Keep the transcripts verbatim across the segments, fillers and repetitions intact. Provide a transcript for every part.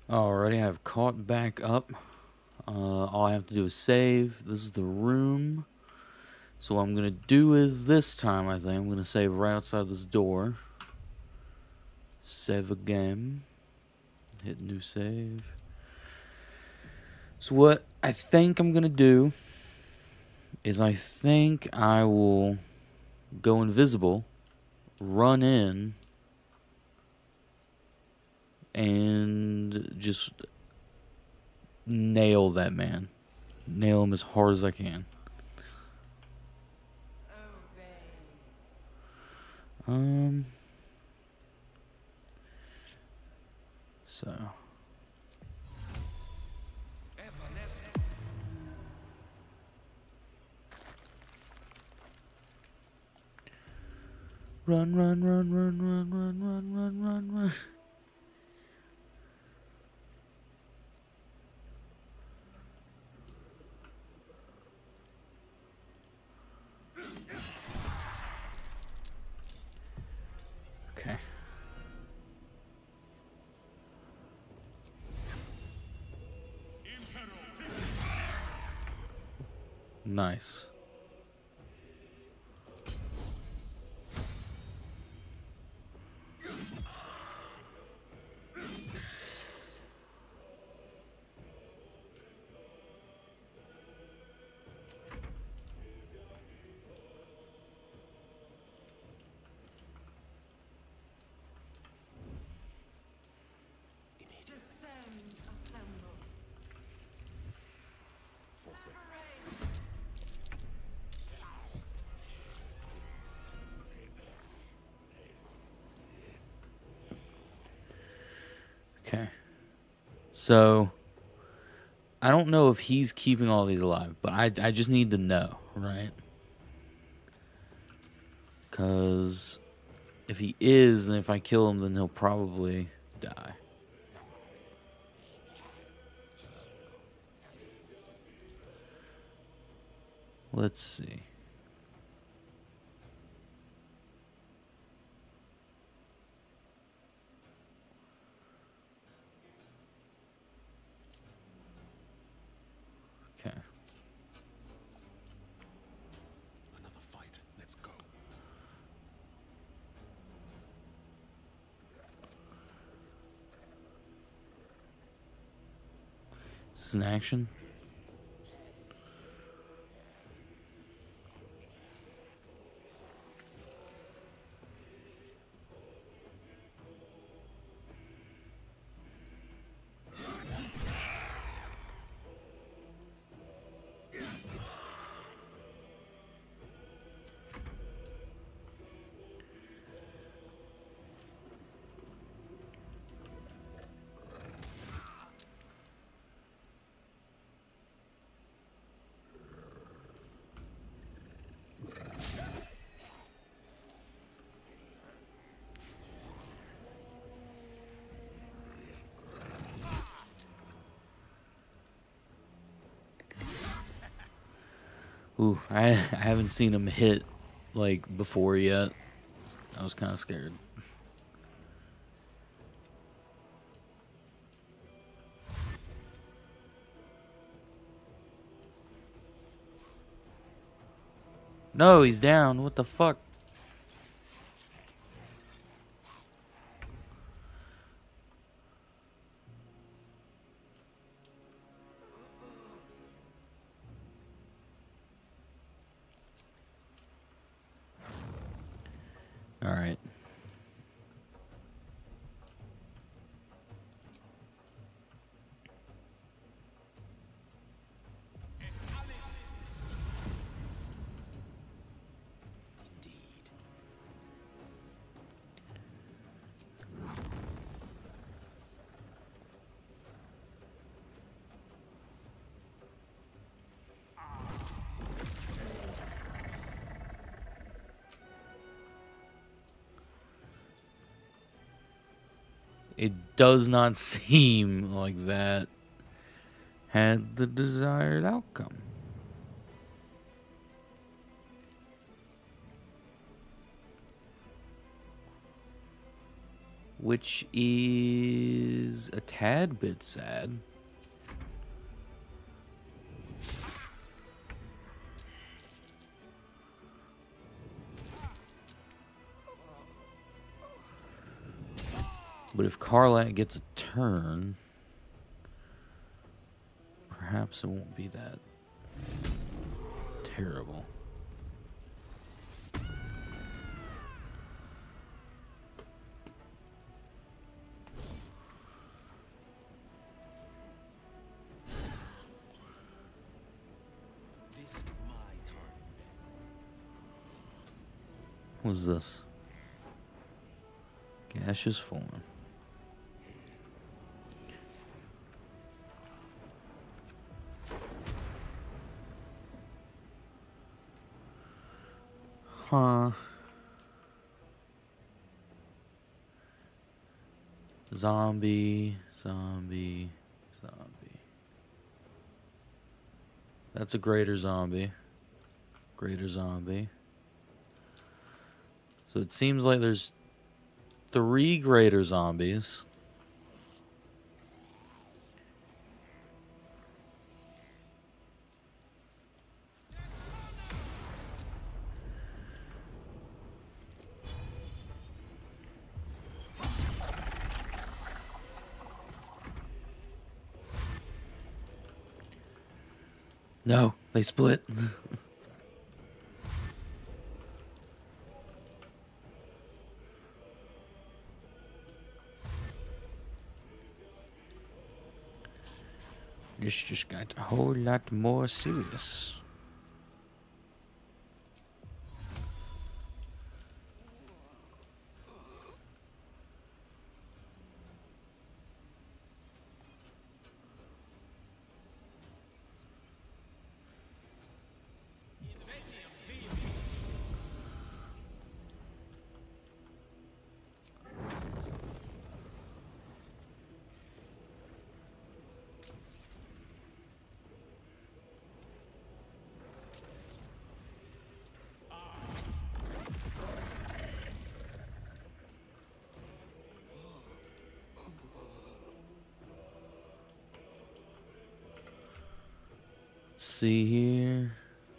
Alrighty, I've caught back up. Uh, all I have to do is save. This is the room. So what I'm going to do is this time, I think, I'm going to save right outside this door. Save again. Hit new save. So what I think I'm going to do is I think I will go invisible, run in, and just nail that man. Nail him as hard as I can. Um. So. Run, run, run, run, run, run, run, run, run, run. Okay. Nice. Okay. So, I don't know if he's keeping all these alive, but I, I just need to know, right? Because if he is, and if I kill him, then he'll probably die. Let's see. Okay. Another fight. Let's go. This is an action. Ooh, I, I haven't seen him hit, like, before yet. I was kind of scared. No, he's down. What the fuck? All right. Indeed. It does not seem like that had the desired outcome. which is a tad bit sad. But if Karlach gets a turn, perhaps it won't be that terrible. What's this? Gaseous form. Huh. Zombie, zombie, zombie. That's a greater zombie. Greater zombie. So it seems like there's three greater zombies. No, they split. This just got a whole lot more serious. See here.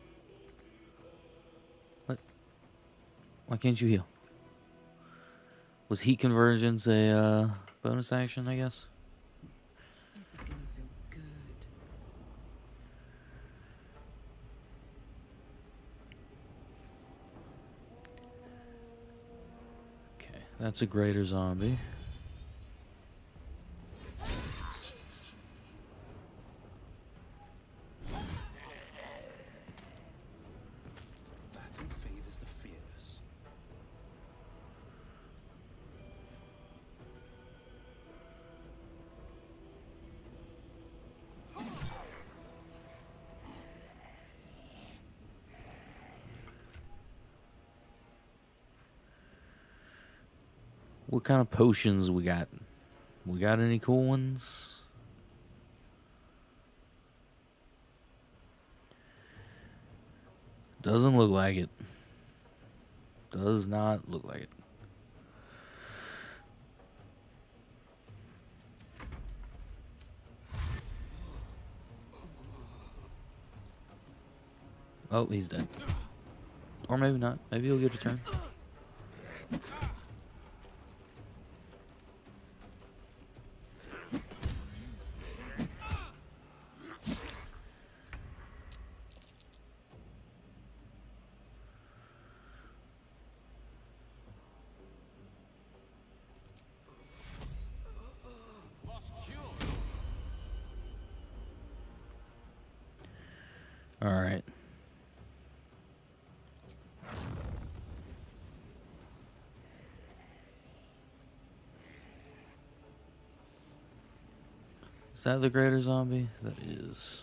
What? Why can't you heal? Was heat convergence a uh, bonus action, I guess? This is gonna feel good. Okay, that's a greater zombie. Battle favors the fearless. What kind of potions we got? We got any cool ones? Doesn't look like it. Does not look like it. Oh, he's dead. Or maybe not. Maybe he'll get a turn. All right. Is that the greater zombie? That is.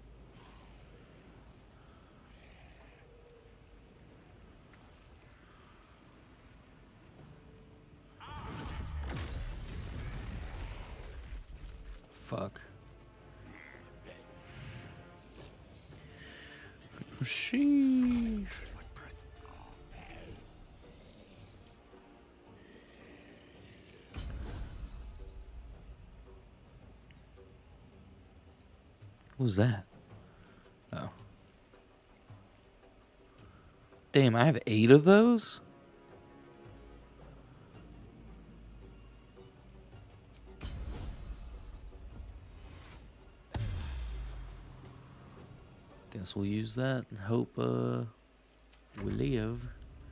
Fuck. Sheesh. What was that? Oh. Damn, I have eight of those? Guess we'll use that and hope uh, we live.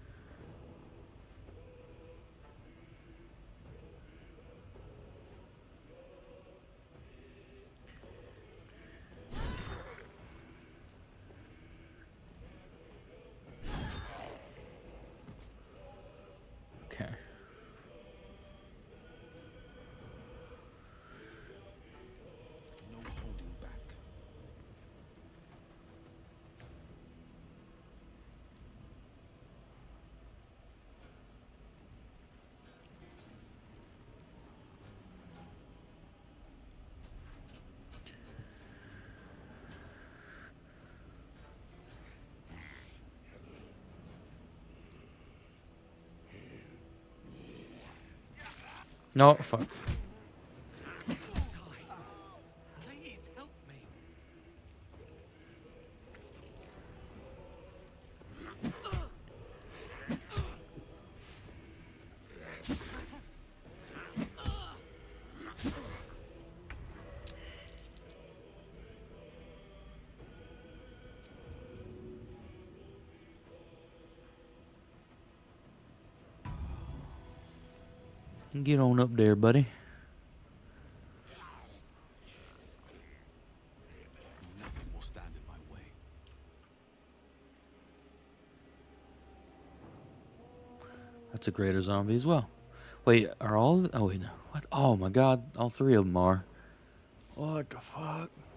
Okay. No holding back. No, fuck. Please help me. Get on up there, buddy. Nothing will stand in my way. That's a greater zombie as well. Wait, are all... Oh, wait, no. What? Oh, my God. All three of them are. What the fuck?